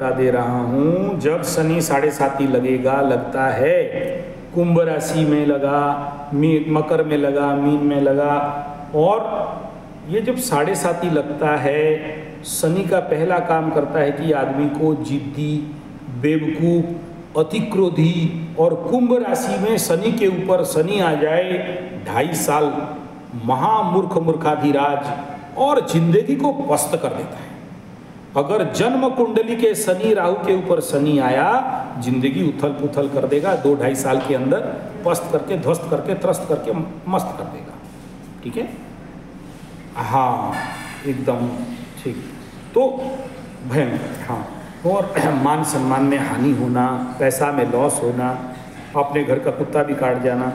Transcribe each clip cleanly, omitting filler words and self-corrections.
बता दे रहा हूँ, जब शनि 7.5 लगेगा, लगता है कुंभ राशि में लगा, मकर में लगा, मीन में लगा, और ये जब 7.5 लगता है, शनि का पहला काम करता है कि आदमी को जिद्दी, बेवकूफ़, अतिक्रोधी, और कुंभ राशि में शनि के ऊपर शनि आ जाए 2.5 साल महामूर्ख, मूर्खाधिराज, और जिंदगी को पस्त कर देता है। अगर जन्म कुंडली के शनि राहु के ऊपर शनि आया, जिंदगी उथल पुथल कर देगा, 2-2.5 साल के अंदर पस्त करके, ध्वस्त करके, त्रस्त करके मस्त कर देगा। ठीक है, हाँ एकदम ठीक। तो भयंकर, हाँ। और मान सम्मान में हानि होना, पैसा में लॉस होना, अपने घर का कुत्ता भी काट जाना।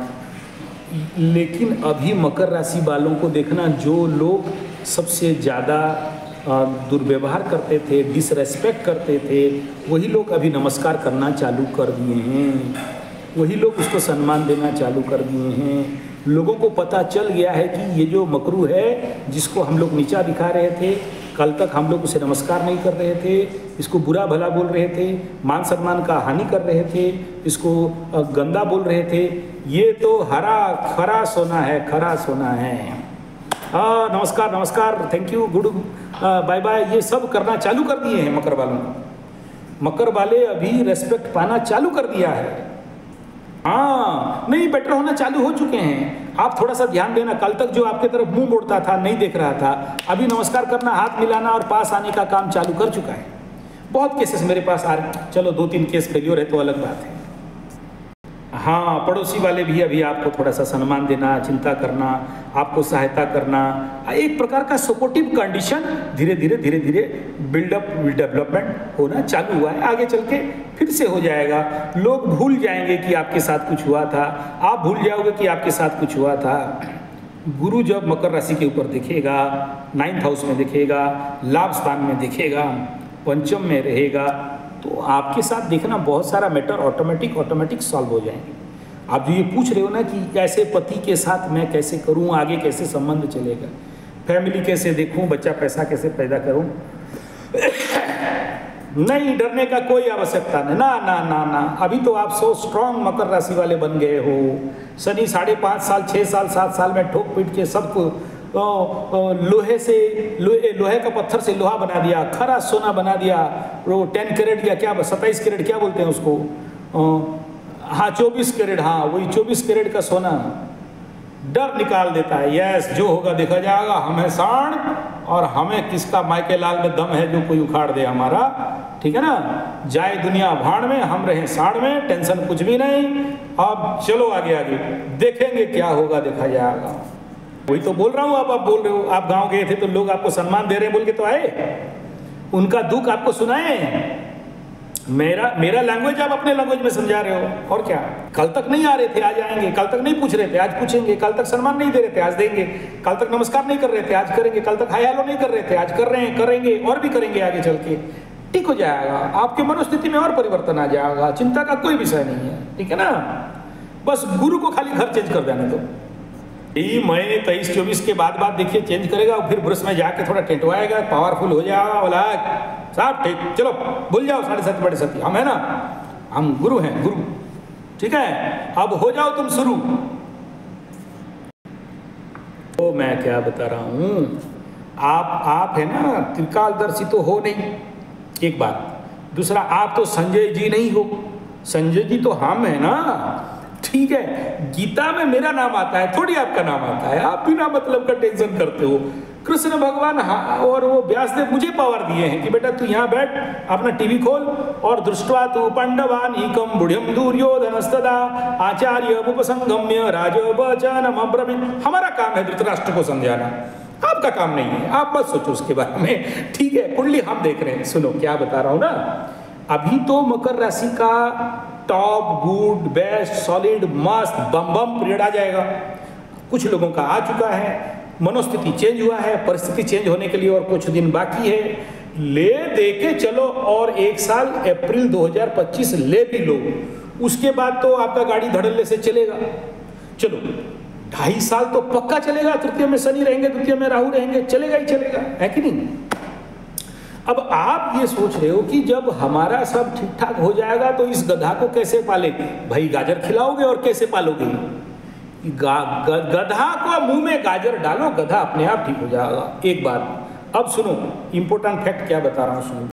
लेकिन अभी मकर राशि वालों को देखना, जो लोग सबसे ज़्यादा दुर्व्यवहार करते थे, डिसरेस्पेक्ट करते थे, वही लोग अभी नमस्कार करना चालू कर दिए हैं, वही लोग उसको सम्मान देना चालू कर दिए हैं। लोगों को पता चल गया है कि ये जो मकरू है, जिसको हम लोग नीचा दिखा रहे थे, कल तक हम लोग उसे नमस्कार नहीं कर रहे थे, इसको बुरा भला बोल रहे थे, मान सम्मान का हानि कर रहे थे, इसको गंदा बोल रहे थे, ये तो हरा खरा सोना है, खरा सोना है। नमस्कार नमस्कार, thank you, good, bye bye, ये सब करना चालू कर दिए हैं मकर वालों को। मकर वाले अभी रेस्पेक्ट पाना चालू कर दिया है। हाँ, नहीं, बेटर होना चालू हो चुके हैं। आप थोड़ा सा ध्यान देना, कल तक जो आपके तरफ मुंह मोड़ता था, नहीं देख रहा था, अभी नमस्कार करना, हाथ मिलाना और पास आने का काम चालू कर चुका है। बहुत केसेस मेरे पास आ रहे, चलो 2-3 केस फेल्योर है तो अलग बात है। हाँ, पड़ोसी वाले भी अभी आपको थोड़ा सा सम्मान देना, चिंता करना, आपको सहायता करना, एक प्रकार का सपोर्टिव कंडीशन धीरे धीरे धीरे धीरे बिल्डअप, डेवलपमेंट होना चालू हुआ है। आगे चल के फिर से हो जाएगा। लोग भूल जाएंगे कि आपके साथ कुछ हुआ था, आप भूल जाओगे कि आपके साथ कुछ हुआ था। गुरु जब मकर राशि के ऊपर दिखेगा, 9th हाउस में दिखेगा, लाभ स्थान में दिखेगा, पंचम में रहेगा, तो आपके साथ देखना बहुत सारा मैटर ऑटोमेटिक सॉल्व हो जाएंगे। आप जो ये पूछ रहे हो ना कि ऐसे पति के साथ मैं कैसे करूं, आगे कैसे संबंध चलेगा, फैमिली कैसे देखूं, बच्चा पैसा कैसे पैदा करूं, नहीं, डरने का कोई आवश्यकता नहीं, ना ना ना ना। अभी तो आप सो स्ट्रांग मकर राशि वाले बन गए हो। शनि 5.5 साल, 6 साल, 7 साल में ठोक पीट के सबको लोहे से, लोहे का पत्थर से लोहा बना दिया, खरा सोना बना दिया, वो 10 कैरेट या क्या, 27 कैरेट क्या बोलते हैं उसको, हाँ 24 कैरेट, हाँ वही 24 कैरेट का सोना डर निकाल देता है। यस, जो होगा देखा जाएगा, हमें साण, और हमें किसका मायके लाल में दम है जो कोई उखाड़ दे हमारा, ठीक है ना। जाए दुनिया भाड़ में, हम रहे साण में, टेंशन कुछ भी नहीं। अब चलो आगे आगे देखेंगे क्या होगा, देखा जाएगा। वही तो बोल रहा हूँ, आप बोल रहे हो, आप गांव गए थे तो लोग आपको सम्मान दे रहे हैं बोल के तो आए, उनका दुख आपको सुनाए। मेरा लैंग्वेज आप अपने लैंग्वेज में समझा रहे हो, और क्या। कल तक नहीं आ रहे थे, आज आएंगे, कल तक नहीं पूछ रहे थे, आज पूछेंगे, कल तक सम्मान नहीं दे रहे थे, आज देंगे, कल तक नमस्कार नहीं कर रहे थे, आज करेंगे, कल तक हाय हेलो नहीं कर रहे थे, आज कर रहे हैं, करेंगे और भी करेंगे आगे चल के। ठीक हो जाएगा, आपके मनोस्थिति में और परिवर्तन आ जाएगा, चिंता का कोई विषय नहीं है, ठीक है ना। बस गुरु को खाली घर चेंज कर देने दो। यही महीने 23-24 के बाद देखिए चेंज करेगा, फिर ब्रश में जाके थोड़ा टेंटवाएगा, पावरफुल हो जाएगा, बोला साहब ठीक, चलो भूल जाओ 7.5 हम है ना, हम गुरु हैं, गुरु, ठीक है, अब हो जाओ तुम शुरू। तो मैं क्या बता रहा हूँ, आप है ना त्रिकालदर्शी तो हो नहीं, एक बात। दूसरा, आप तो संजय जी नहीं हो, संजय जी तो हम है ना, ठीक है। गीता में मेरा नाम आता है, थोड़ी आपका नाम आता है, आप बिना मतलब का टेंशन करते हो। कृष्ण भगवान और वो व्यासदेव मुझे पावर दिए हैं कि बेटा तू यहाँ बैठ, अपना टीवी खोल और दृष्ट्वा तु पांडवान एकम बुढ़ियम दुर्योधनस्तदा आचार्य उपसंगम्य राजवचनम अब्रवीत। हमारा काम है धृतराष्ट्र को समझाना, आपका काम नहीं है, आप मत सोचो उसके बारे में, ठीक है। कुंडली हम देख रहे हैं, सुनो क्या बता रहा हूँ ना। अभी तो मकर राशि का टॉप, गुड, बेस्ट, सॉलिड, मस्त, बम बम पीरियड आ जाएगा। कुछ लोगों का आ चुका है, मनोस्थिति चेंज हुआ है, परिस्थिति चेंज होने के लिए और कुछ दिन बाकी है। ले दे के चलो, और 1 साल अप्रैल 2025 ले भी लो, उसके बाद तो आपका गाड़ी धड़ल्ले से चलेगा। चलो 2.5 साल तो पक्का चलेगा, तृतीय में शनि रहेंगे, द्वितीय में राहु रहेंगे, चलेगा ही चलेगा, है कि नहीं। अब आप ये सोच रहे हो कि जब हमारा सब ठीक ठाक हो जाएगा तो इस गधा को कैसे पालेंगे? भाई गाजर खिलाओगे और कैसे पालोगे? गधा को मुंह में गाजर डालो, गधा अपने आप ठीक हो जाएगा। एक बात अब सुनो, इंपॉर्टेंट फैक्ट क्या बता रहा हूँ सुनो।